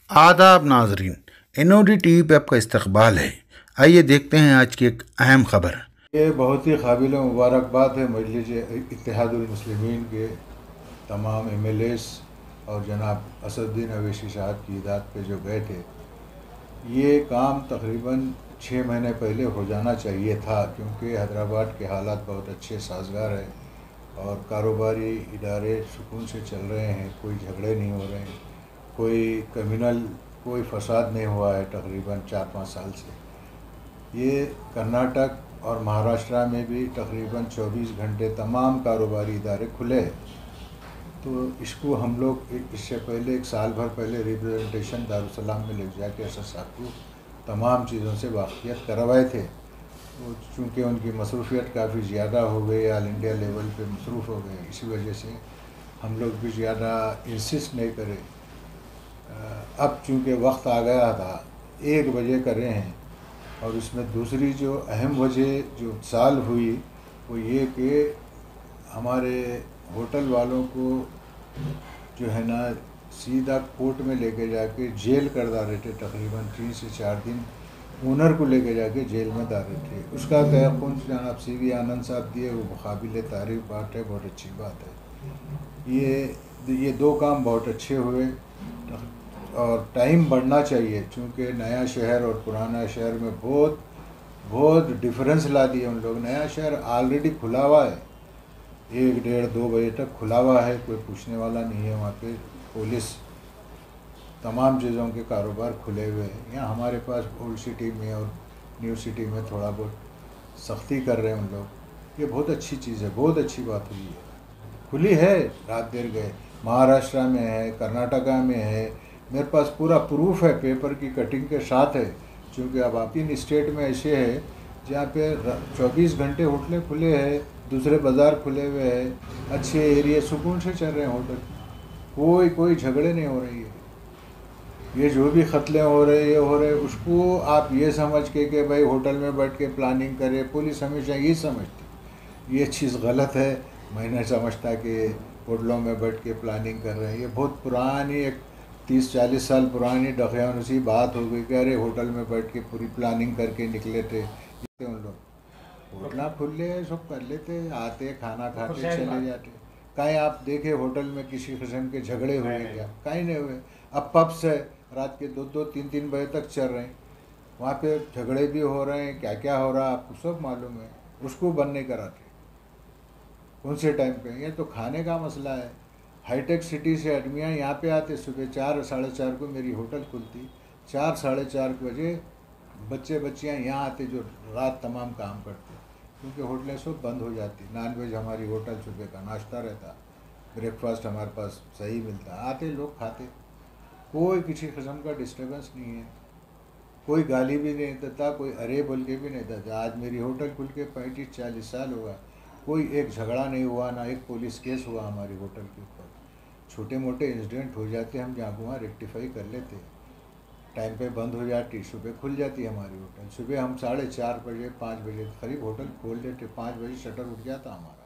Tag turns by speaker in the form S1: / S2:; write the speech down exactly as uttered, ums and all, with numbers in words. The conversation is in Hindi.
S1: आदाब नाजरीन, N O D T V पर आपका इस्तकबाल है। आइए देखते हैं आज की एक अहम खबर।
S2: ये बहुत ही काबिल मुबारकबाद है मजलिस इत्तेहादुल मुस्लिमीन के तमाम एम एल एस और जनाब असदुद्दीन अवैसी साहब की हिदायत पे जो गए थे। ये काम तकरीबन छः महीने पहले हो जाना चाहिए था, क्योंकि हैदराबाद के हालात बहुत अच्छे साजगार है और कारोबारी इदारे सुकून से चल रहे हैं, कोई झगड़े नहीं हो रहे हैं, कोई कम्युनल कोई फसाद नहीं हुआ है तकरीबन चार पाँच साल से। ये कर्नाटक और महाराष्ट्र में भी तकरीबन चौबीस घंटे तमाम कारोबारी इदारे खुले हैं। तो इसको हम लोग इससे पहले एक साल भर पहले रिप्रेजेंटेशन दारुसलाम में ले जाके असद साहब को तमाम चीज़ों से वाक़ियत करवाए थे। तो चूँकि उनकी मसरूफियत काफ़ी ज़्यादा हो गई, ऑल इंडिया लेवल पे मसरूफ़ हो गए, इसी वजह से हम लोग भी ज़्यादा इंसिस्ट नहीं करे। अब चूँकि वक्त आ गया था, एक बजे कर रहे हैं। और इसमें दूसरी जो अहम वजह जो साल हुई वो ये कि हमारे होटल वालों को जो है ना सीधा कोर्ट में लेके जाके जेल कर डाले थे। तकरीबन तीन से चार दिन ओनर को लेके जाके जेल में डाले थे। उसका तयक़ुन जनाब सी वी आनंद साहब दिए, वो काबिल तारीफ़ बात है, बहुत अच्छी बात है। ये ये दो काम बहुत अच्छे हुए और टाइम बढ़ना चाहिए, क्योंकि नया शहर और पुराना शहर में बहुत बहुत डिफरेंस ला दिए उन लोग। नया शहर ऑलरेडी खुला हुआ है, एक डेढ़ दो बजे तक खुला हुआ है, कोई पूछने वाला नहीं है। वहाँ पे पुलिस तमाम चीज़ों के कारोबार खुले हुए हैं। यहाँ हमारे पास ओल्ड सिटी में और न्यू सिटी में थोड़ा बहुत सख्ती कर रहे हैं उन लोग। ये बहुत अच्छी चीज़ है, बहुत अच्छी बात हुई है। खुली है, रात देर गए। महाराष्ट्र में है, कर्नाटका में है, मेरे पास पूरा प्रूफ है, पेपर की कटिंग के साथ है। क्योंकि अब आप तीन स्टेट में ऐसे है जहाँ पे चौबीस घंटे होटलें खुले हैं, दूसरे बाज़ार खुले हुए हैं, अच्छे एरिया सुकून से चल रहे हैं होटल, कोई कोई झगड़े नहीं हो रही है। ये जो भी ख़तले हो रहे ये हो रहे उसको आप ये समझ के कि भाई होटल में बैठ के प्लानिंग करे, पुलिस हमेशा ये समझती, ये चीज़ गलत है। मैं नहीं समझता कि होटलों में बैठ के प्लानिंग कर रहे हैं। ये बहुत पुरानी एक तीस चालीस साल पुरानी डखियानुसी बात हो गई कि अरे होटल में बैठ के पूरी प्लानिंग करके निकले थे। उन लोग होटल खुले सब कर लेते, आते खाना खाते चले जाते। कहीं आप देखे होटल में किसी किस्म के झगड़े हुए क्या? कहीं नहीं हुए। अब पब्स है, रात के दो दो तीन तीन बजे तक चल रहे हैं, वहाँ पे झगड़े भी हो रहे हैं, क्या क्या हो रहा है आपको सब मालूम है। उसको बंद नहीं कराते कौन से टाइम पे? ये तो खाने का मसला है। हाईटेक सिटी से आदमियाँ यहाँ पे आते, सुबह चार साढ़े चार को मेरी होटल खुलती, चार साढ़े चार बजे बच्चे बच्चियाँ यहाँ आते जो रात तमाम काम करते, क्योंकि होटलें सब बंद हो जाती। नॉन वेज हमारी होटल, सुबह का नाश्ता रहता, ब्रेकफास्ट हमारे पास सही मिलता, आते लोग खाते, कोई किसी किस्म का डिस्टर्बेंस नहीं है, कोई गाली भी नहीं देता, कोई अरे बोल के भी नहीं देता। आज मेरी होटल खुल के पैंतीस चालीस साल हुआ, कोई एक झगड़ा नहीं हुआ, ना एक पुलिस केस हुआ हमारी होटल के ऊपर। छोटे मोटे इंसिडेंट हो जाते, हम जहाँ वहाँ रेक्टिफाई कर लेते, टाइम पे बंद हो जाती, सुबह खुल जाती हमारी होटल। सुबह हम साढ़े चार बजे पाँच बजे करीब होटल खोल देते, पाँच बजे शटर उठ जाता हमारा।